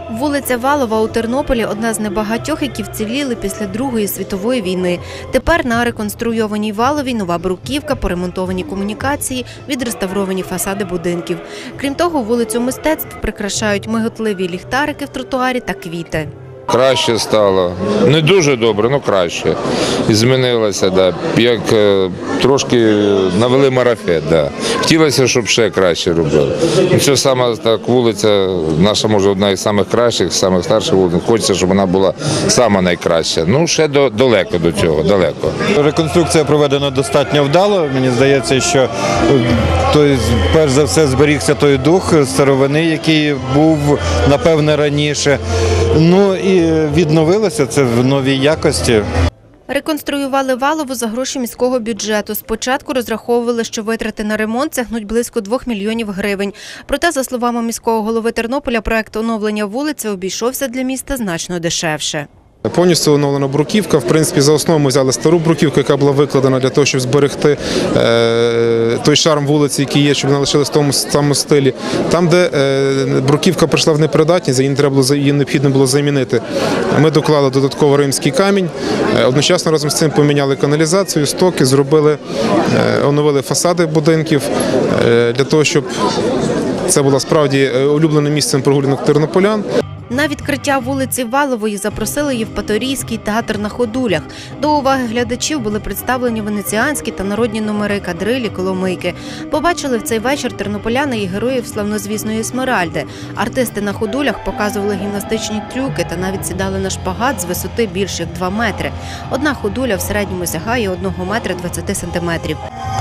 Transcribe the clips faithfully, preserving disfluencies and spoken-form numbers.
Вулиця Валова у Тернополі – одна з небагатьох, які вціліли після Другої світової війни. Тепер на реконструйованій Валовій нова бруківка, поремонтовані комунікації, відреставровані фасади будинків. Крім того, вулицю мистецтв прикрашають миготливі ліхтарики в тротуарі та квіти. Краще стало. Не дуже добре, але краще. І змінилося, да. Як е, трошки навели марафет, да. Хотілося, щоб ще краще робили. Це саме так вулиця, наша, може, одна із самих кращих, самих старших вулиць. Хочеться, щоб вона була сама найкраща. Ну, ще до, далеко до цього, далеко. Реконструкція проведена достатньо вдало. Мені здається, що той, перш за все зберігся той дух старовини, який був, напевне, раніше. Ну і відновилося це в новій якості. Реконструювали Валову за гроші міського бюджету. Спочатку розраховували, що витрати на ремонт сягнуть близько двох мільйонів гривень. Проте, за словами міського голови Тернополя, проект оновлення вулиці обійшовся для міста значно дешевше. Повністю оновлена бруківка. В принципі, за основу ми взяли стару бруківку, яка була викладена для того, щоб зберегти е, той шарм вулиці, який є, щоб вона лишилась в тому самому стилі. Там, де е, бруківка прийшла в непридатність, її, треба було, її необхідно було замінити, ми доклали додатково римський камінь. Е, одночасно разом з цим поміняли каналізацію, стоки, зробили, е, оновили фасади будинків е, для того, щоб це було справді улюбленим місцем прогулянок тернополян. На відкриття вулиці Валової запросили Євпаторійський театр на ходулях. До уваги глядачів були представлені венеціанські та народні номери, кадрилі, коломийки. Побачили в цей вечір тернополяни і героїв славнозвісної Смеральди. Артисти на ходулях показували гімнастичні трюки та навіть сідали на шпагат з висоти більш як два метри. Одна ходуля в середньому сягає одного метра двадцяти сантиметрів.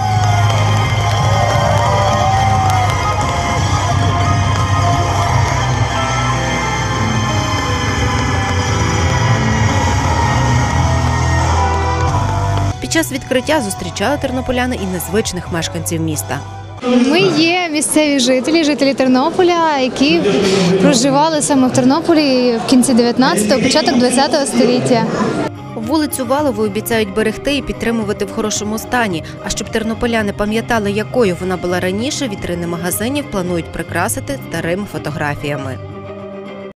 Під час відкриття зустрічали тернополяни і незвичних мешканців міста. Ми є місцеві жителі, жителі Тернополя, які проживали саме в Тернополі в кінці дев'ятнадцятого, початок двадцятого століття. Вулицю Валову обіцяють берегти і підтримувати в хорошому стані. А щоб тернополяни пам'ятали, якою вона була раніше, вітрини магазинів планують прикрасити старими фотографіями.